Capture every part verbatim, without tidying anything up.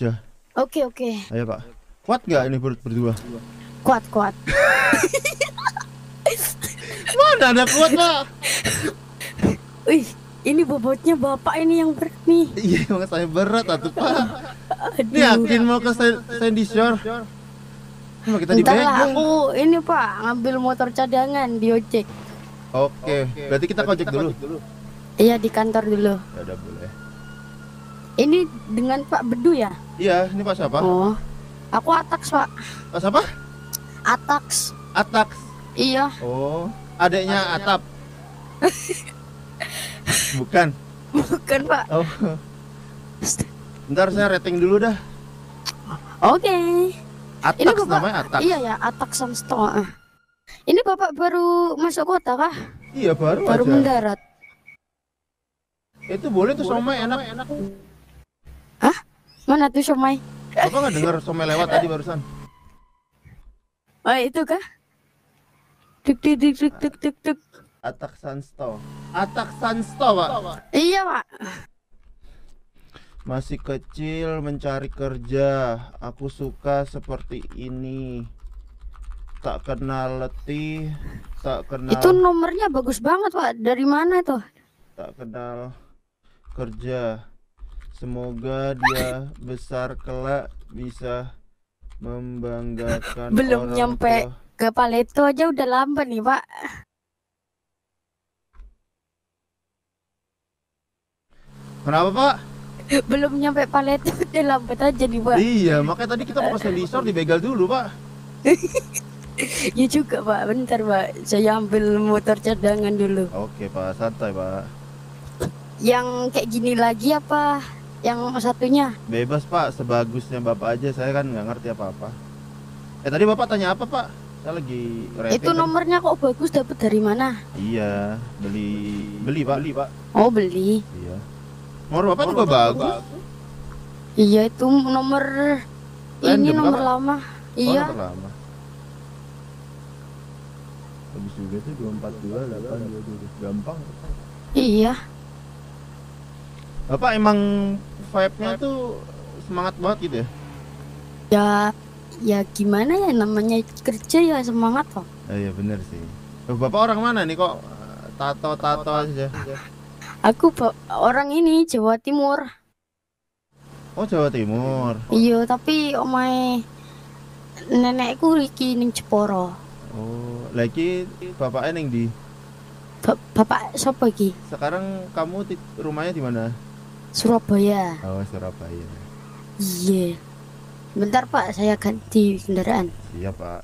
aja. Oke oke. Ayo Pak. Kuat nggak ini ber berdua? Kuat kuat. Mana ada kuat Pak? Wih, ini bobotnya bapak ini yang berat nih. Iya emang saya berat atuh Pak. Aduh. Ini yakin mau ke Sandy Shore? Cuma kita Bentar lah, dibegal. aku ini Pak ngambil motor cadangan di ojek. Oke, berarti kita kojek dulu. Iya di kantor dulu. Ya udah boleh. Ini dengan Pak Bedu ya? Iya, ini Pak siapa? Oh, aku Ataks Pak. Pak siapa? Ataks. Ataks. Iya. Oh, adeknya Atap. Bukan. Bukan Pak. Oh. Bentar saya rating dulu dah. Oke. Ataks Ini Bapak, namanya Ataks. iya ya, Ataks Samsto. Ini Bapak baru masuk kota kah? Iya baru, Baru aja. mendarat. Itu boleh tuh somai enak. enak. Hah? Mana tuh somai? Bapak nggak dengar somai lewat tadi barusan? Oh itu kah? Tuk tuk tuk tuk tuk tuk tuk. Ataks Sansto. Ataks Sansto Pak. Iya Pak. Masih kecil mencari kerja. Aku suka seperti ini. Tak kenal letih, tak kenal. Itu nomornya bagus banget Pak. Dari mana tuh? Tak kenal kerja. Semoga dia besar kelak bisa membanggakan. Belum orang nyampe tua. ke Paleto aja udah lambat nih Pak. Kenapa Pak? Belum nyampe Paleto udah lambat aja nih Pak. Iya, makanya tadi kita mau ke Sandy Shore dibegal dulu Pak. Ya juga Pak. Bentar Pak. Saya ambil motor cadangan dulu. Oke Pak, santai Pak. Yang kayak gini lagi apa? Yang satunya? Bebas Pak, sebagusnya Bapak aja. Saya kan nggak ngerti apa-apa. Eh tadi Bapak tanya apa Pak? Saya lagi rating. Itu nomornya kok bagus, dapat dari mana? Iya, beli beli Pak. Beli Pak. Oh beli. Iya. Nomor Bapak juga bagus. Iya itu nomor ini Random, nomor Kak? lama. Oh, Iya. nomor lama. Bagus juga tuh dua empat dua delapan dua dua. Gampang. Iya. Bapak emang vibe-nya tuh semangat banget gitu ya? Ya ya gimana ya namanya kerja ya semangat kok. Oh, iya bener sih. Loh, Bapak orang mana nih kok tato-tato aja? Aku ba- orang ini Jawa Timur. Oh Jawa Timur. Iya tapi omae nenekku iki ning Jepara. Oh, lagi bapaknya neng di. Ba- Bapak sapa iki? Sekarang kamu ti- rumahnya di mana? Surabaya. Oh Surabaya. Iya. Bentar Pak, saya ganti kendaraan. Siap Pak.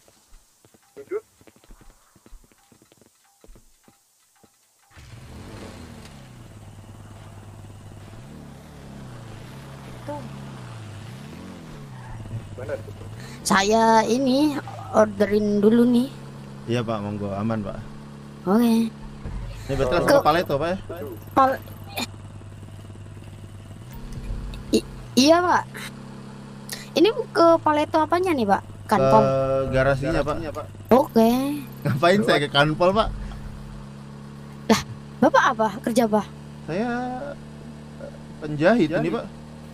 Saya ini orderin dulu nih. Iya Pak, monggo aman Pak. Oke. Ini berarti langsung Ke- ke Paleto Pak ya? Pal- I- iya Pak. Ini ke Paleto apanya nih Pak? Ke Kanpom. garasinya Pak. Oke. Ngapain saya ke Kanpol Pak? Bapak apa? Kerja apa? Saya eh, penjahit ini Pak.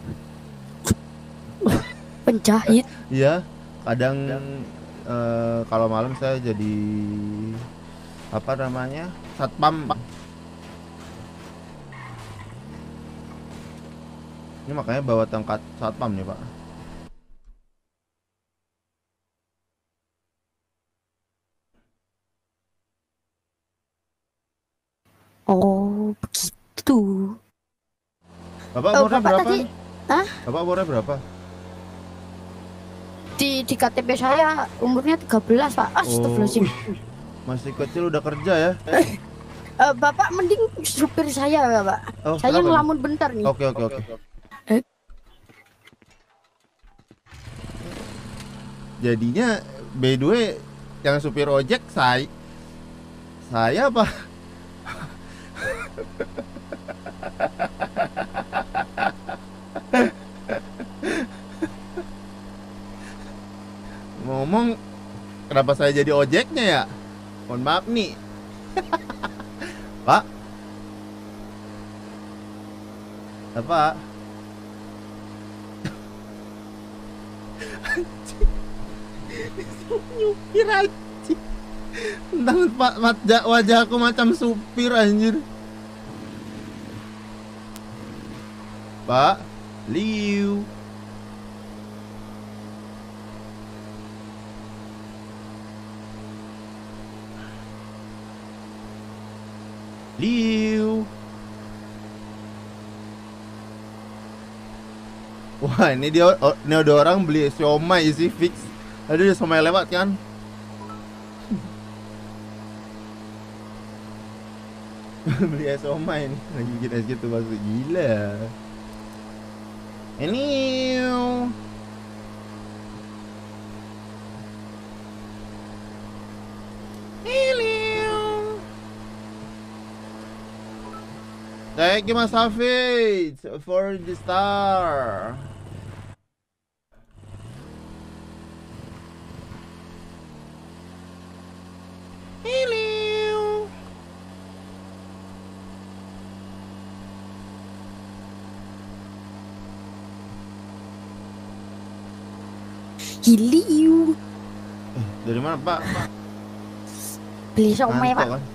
Penjahit. Iya, kadang eh, kalau malam saya jadi apa namanya? Satpam Pak. Ini makanya bawa tongkat satpam nih Pak. Oh, begitu. Bapak Oh, umurnya Bapak berapa? tadi- nih? Hah? Bapak umurnya berapa? Di di K T P saya umurnya tiga belas Pak. Astagfirullahaladzim. wih, masih kecil udah kerja ya? Eh, Bapak mending supir saya ya Pak. Oh, Saya kenapa nih? ngelamun bentar nih. Oke oke oke. Eh? Jadinya by the way yang supir ojek saya saya apa? Ngomong kenapa saya jadi ojeknya ya? Mohon maaf nih. Pak. Apa? Nyupir anjir. Entah pak wajah, wajah aku macam supir anjir. Pak Liu. Liu. Wah ini dia, ini ada orang beli siomay sih fix. Ada dia siomay lewat kan. Beli siomay nih lagi bikin es gitu masuk gila. Ini thank you Mas Hafiz for the star. Hello. Hiliu. Eh, dari mana Pak? Beli somai Ngantuk, Pak. kan?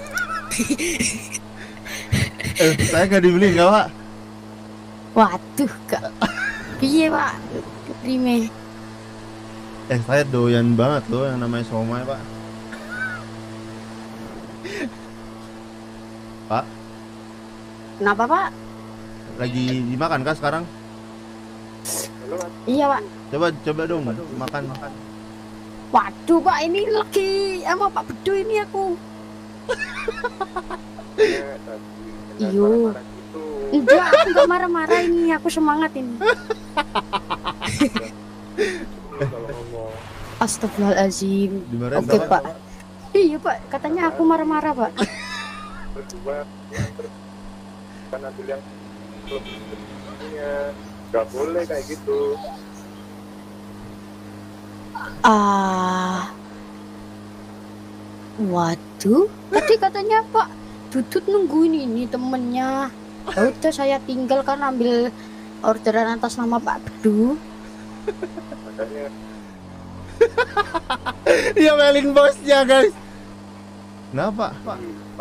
Eh, saya nggak dibeli nggak Pak? Waduh kak. Piye Pak? Prime. Eh, saya doyan banget loh yang namanya somai Pak. Pak, Kenapa Pak? lagi dimakan kah sekarang? Iya Pak. Coba coba dong makan makan. Waduh Pak, ini lagi sama Pak Bedu ini aku. Iyo. Enggak, aku nggak marah-marah ini, aku semangat ini. Astagfirullahaladzim. Dimarahin Oke Bapak? Pak. Iya Pak, katanya aku marah-marah Pak. Karena yang nggak boleh kayak gitu. Ah, waduh, tadi katanya Pak Dudut nungguin ini temennya. Ya udah saya tinggal kan ambil orderan atas nama Pak Bedu. Makanya Dia melin bosnya guys. Kenapa Pak?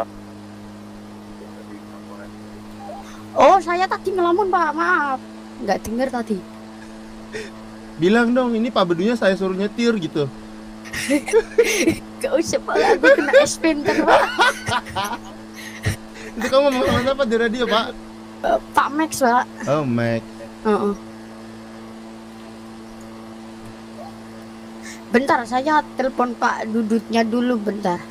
Oh, saya tadi ngelamun Pak, maaf, nggak denger tadi. Bilang dong ini Pak Bedunya saya suruh nyetir gitu. Gak usah Pak, aku kena S P ntar Pak. Itu kamu ngomong sama siapa di radio Pak? Eh, Pak Max Pak. Oh Max. Heeh. Bentar, saya telepon Pak Dudutnya dulu bentar.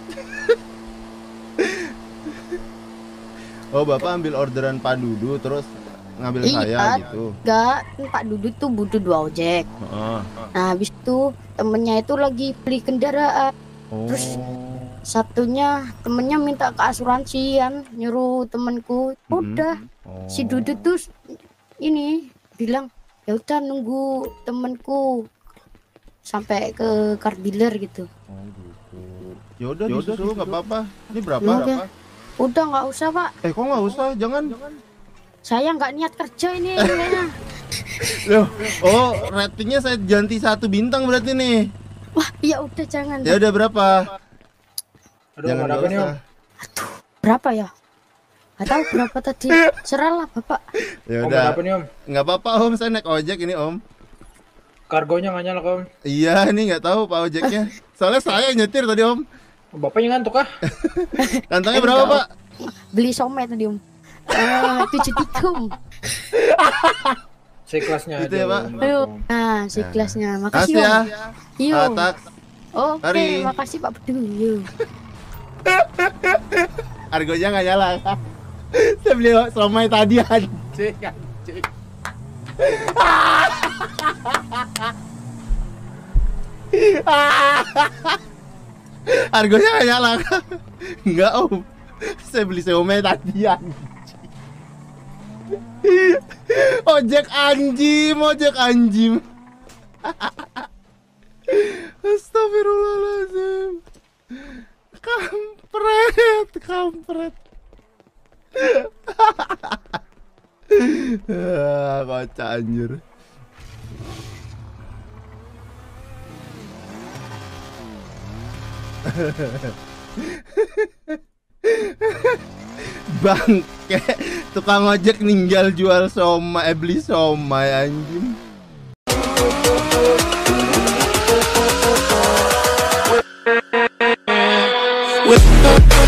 Oh Bapak ambil orderan Pak Dudu terus ngambil Iya, saya gitu. enggak, Pak Dudut tuh butuh dua ojek. Oh. Nah, habis itu temennya itu lagi beli kendaraan. Oh. Terus satunya temennya minta ke asuransian, nyuruh temenku. Udah, Oh. si Dudut tuh ini bilang, ya udah nunggu temenku sampai ke car dealer gitu. Oh gitu. Ya udah disuruh nggak apa-apa. Ini berapa? Ya Berapa? Udah nggak usah Pak, Eh kok nggak usah? Jangan. saya nggak niat kerja ini kayaknya. Loh. Oh ratingnya saya ganti satu bintang berarti nih. Wah, ya udah jangan. Ya udah berapa? aduh Jangan ada nggak apa nih Om? usah. Berapa ya? Nggak tahu berapa tadi. Serahlah Bapak. Ya Om udah. ada apa nih Om? Nggak apa-apa Om, saya naik ojek ini Om. Kargonya nggak nyala Om. Iya ini nggak tahu Pak ojeknya. Soalnya saya yang nyetir tadi Om. Bapaknya ngantuk ah? Kantongnya Eh, berapa enggak, Pak? Beli somai tadi Om. Eh, tujuh tikum. Sekelasnya Gitu aja ya, Pak? Om. Ayo, nah si kelasnya. Kasih Makasih ya. Om. Yo. Atak. Oke, Mari. makasih Pak Bedu. Yo. Argonya nggak nyala. Saya beli somai tadi anjing. Anjing. Argonya nggak nyala. Enggak Om. Saya beli somai tadi anjing. Ojek anjing, ojek anjing. Astagfirullahaladzim. Kampret, kampret. Ah, kocak anjir. Bangke, tukang ojek ninggal jual somai, eh, beli somai anjing. With